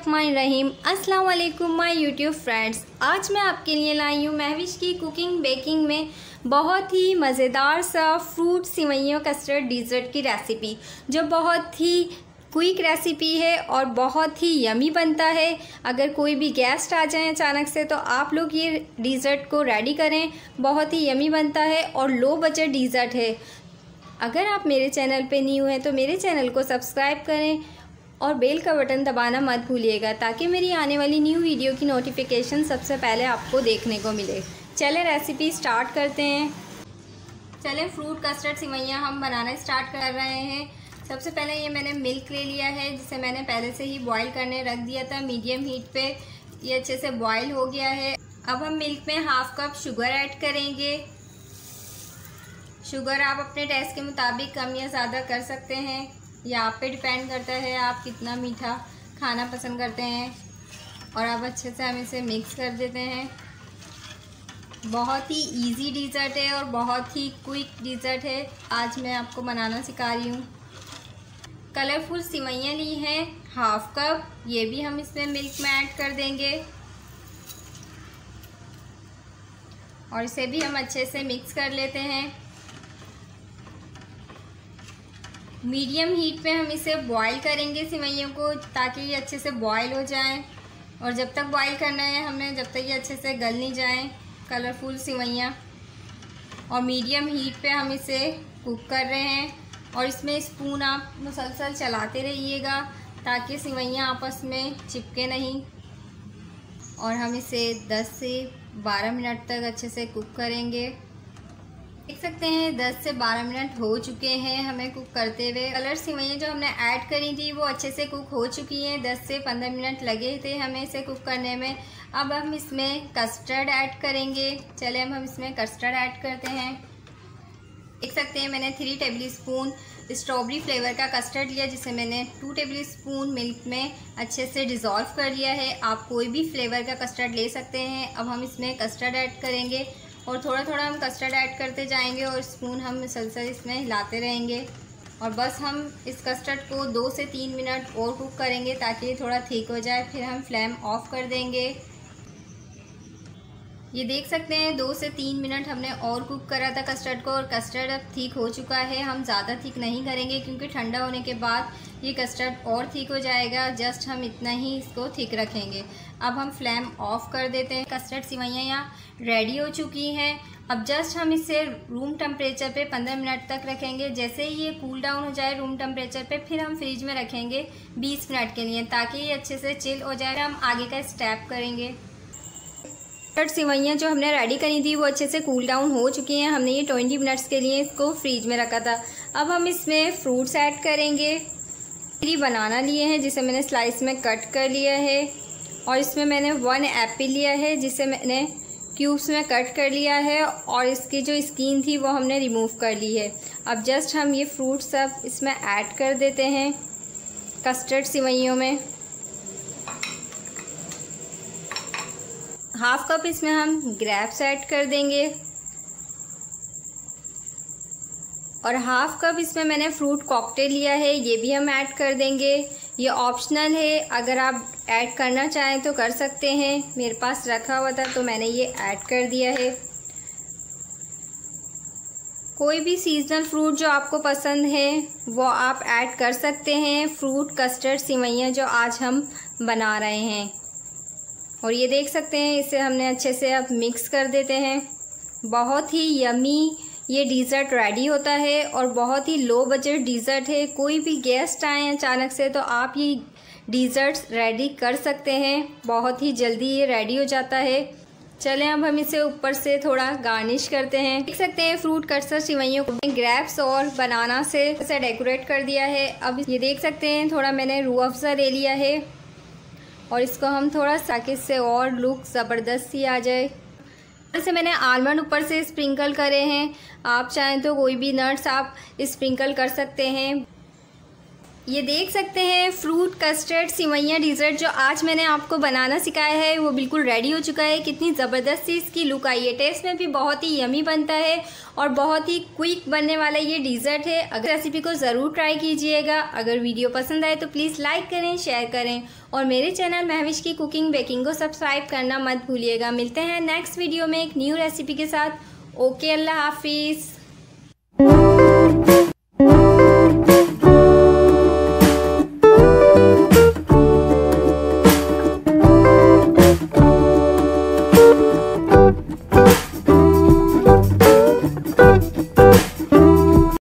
बिस्मिल्लाहिर्रहमानिर्रहीम। अस्सलाम वालेकुम माय यूट्यूब फ्रेंड्स। आज मैं आपके लिए लाई हूँ महविश की कुकिंग बेकिंग में बहुत ही मज़ेदार सा फ्रूट सिवैयों कस्टर्ड डिज़र्ट की रेसिपी, जो बहुत ही क्विक रेसिपी है और बहुत ही यमी बनता है। अगर कोई भी गेस्ट आ जाए अचानक से तो आप लोग ये डिज़र्ट को रेडी करें, बहुत ही यमी बनता है और लो बजट डिज़र्ट है। अगर आप मेरे चैनल पे न्यू हैं तो मेरे चैनल को सब्सक्राइब करें और बेल का बटन दबाना मत भूलिएगा, ताकि मेरी आने वाली न्यू वीडियो की नोटिफिकेशन सबसे पहले आपको देखने को मिले। चलें रेसिपी स्टार्ट करते हैं। चलें फ्रूट कस्टर्ड सिवैयाँ हम बनाना स्टार्ट कर रहे हैं। सबसे पहले ये मैंने मिल्क ले लिया है, जिसे मैंने पहले से ही बॉईल करने रख दिया था मीडियम हीट पे। ये अच्छे से बॉईल हो गया है। अब हम मिल्क में हाफ कप शुगर ऐड करेंगे। शुगर आप अपने टेस्ट के मुताबिक कम या ज़्यादा कर सकते हैं, या आप पे डिपेंड करता है आप कितना मीठा खाना पसंद करते हैं। और अब अच्छे से हम इसे मिक्स कर देते हैं। बहुत ही इजी डिज़र्ट है और बहुत ही क्विक डिज़र्ट है। आज मैं आपको बनाना सिखा रही हूँ। कलरफुल सिवैयाँ ली हैं हाफ कप, ये भी हम इसमें मिल्क में ऐड कर देंगे और इसे भी हम अच्छे से मिक्स कर लेते हैं। मीडियम हीट पे हम इसे बॉईल करेंगे सिवैयों को, ताकि ये अच्छे से बॉईल हो जाएं। और जब तक बॉईल करना है हमें, जब तक ये अच्छे से गल नहीं जाएं कलरफुल सिवैयाँ। और मीडियम हीट पे हम इसे कुक कर रहे हैं और इसमें स्पून आप मुसलसल चलाते रहिएगा, ताकि सिवैयाँ आपस में चिपके नहीं। और हम इसे 10 से 12 मिनट तक अच्छे से कुक करेंगे। देख सकते हैं 10 से 12 मिनट हो चुके हैं हमें कुक करते हुए। कलर सिवैयाँ जो हमने ऐड करी थी वो अच्छे से कुक हो चुकी हैं। 10 से 15 मिनट लगे थे हमें इसे कुक करने में। अब हम इसमें कस्टर्ड ऐड करेंगे। चले अब हम इसमें कस्टर्ड ऐड करते हैं। देख सकते हैं मैंने 3 टेबल स्पून स्ट्रॉबेरी फ्लेवर का कस्टर्ड लिया, जिसे मैंने 2 टेबल स्पून मिल्क में अच्छे से डिज़ोल्व कर लिया है। आप कोई भी फ्लेवर का कस्टर्ड ले सकते हैं। अब हम इसमें कस्टर्ड ऐड करेंगे और थोड़ा थोड़ा हम कस्टर्ड ऐड करते जाएंगे और स्पून हम मुसलसल इसमें हिलाते रहेंगे। और बस हम इस कस्टर्ड को 2 से 3 मिनट और कुक करेंगे, ताकि ये थोड़ा थिक हो जाए। फिर हम फ्लेम ऑफ कर देंगे। ये देख सकते हैं 2 से 3 मिनट हमने और कुक करा था कस्टर्ड को, और कस्टर्ड अब थिक हो चुका है। हम ज़्यादा थिक नहीं करेंगे, क्योंकि ठंडा होने के बाद ये कस्टर्ड और थिक हो जाएगा। जस्ट हम इतना ही इसको थिक रखेंगे। अब हम फ्लेम ऑफ कर देते हैं। कस्टर्ड सिवैयाँ यहाँ रेडी हो चुकी हैं। अब जस्ट हम इसे रूम टेम्परेचर पे 15 मिनट तक रखेंगे। जैसे ही ये कूल डाउन हो जाए रूम टेम्परेचर पे, फिर हम फ्रिज में रखेंगे 20 मिनट के लिए, ताकि ये अच्छे से चिल हो जाए। हम आगे का स्टेप करेंगे। कस्टर्ड सिवैयाँ जो हमने रेडी करी थी वो अच्छे से कूल डाउन हो चुकी हैं। हमने ये 20 मिनट्स के लिए इसको फ्रीज में रखा था। अब हम इसमें फ्रूट्स ऐड करेंगे। 3 बनाना लिए हैं, जिसे मैंने स्लाइस में कट कर लिया है। और इसमें मैंने 1 एप्पल लिया है, जिसे मैंने क्यूब्स में कट कर लिया है। और इसकी जो स्किन थी वो हमने रिमूव कर ली है। अब जस्ट हम ये फ्रूट सब इसमें ऐड कर देते हैं कस्टर्ड सिवैयों में। हाफ कप इसमें हम ग्रेप्स ऐड कर देंगे और हाफ कप इसमें मैंने फ्रूट कॉकटेल लिया है, ये भी हम ऐड कर देंगे। ये ऑप्शनल है, अगर आप ऐड करना चाहें तो कर सकते हैं। मेरे पास रखा हुआ था तो मैंने ये ऐड कर दिया है। कोई भी सीजनल फ्रूट जो आपको पसंद है वो आप ऐड कर सकते हैं फ्रूट कस्टर्ड सिवैयाँ जो आज हम बना रहे हैं। और ये देख सकते हैं इसे हमने अच्छे से अब मिक्स कर देते हैं। बहुत ही यमी ये डिज़र्ट रेडी होता है और बहुत ही लो बजट डिज़र्ट है। कोई भी गेस्ट आए अचानक से तो आप ये डिज़र्ट्स रेडी कर सकते हैं। बहुत ही जल्दी ये रेडी हो जाता है। चलें अब हम इसे ऊपर से थोड़ा गार्निश करते हैं। देख सकते हैं फ्रूट कस्टर्ड सिवैयों को ग्रेप्स और बनाना से डेकोरेट कर दिया है। अब ये देख सकते हैं थोड़ा मैंने रूह अफ़ज़ा ले लिया है और इसको हम थोड़ा ताकि इससे और लुक ज़बरदस्त सी आ जाए। जैसे मैंने आलमंड ऊपर से स्प्रिंकल करे हैं, आप चाहें तो कोई भी नट्स आप स्प्रिंकल कर सकते हैं। ये देख सकते हैं फ्रूट कस्टर्ड सिवैयाँ डिज़र्ट जो आज मैंने आपको बनाना सिखाया है वो बिल्कुल रेडी हो चुका है। कितनी ज़बरदस्त सी इसकी लुक आई है। टेस्ट में भी बहुत ही यमी बनता है और बहुत ही क्विक बनने वाला ये डिज़र्ट है। अगर रेसिपी को ज़रूर ट्राई कीजिएगा। अगर वीडियो पसंद आए तो प्लीज़ लाइक करें, शेयर करें और मेरे चैनल महविश की कुकिंग बेकिंग को सब्सक्राइब करना मत भूलिएगा। मिलते हैं नेक्स्ट वीडियो में एक न्यू रेसिपी के साथ। ओके, अल्लाह हाफिज़।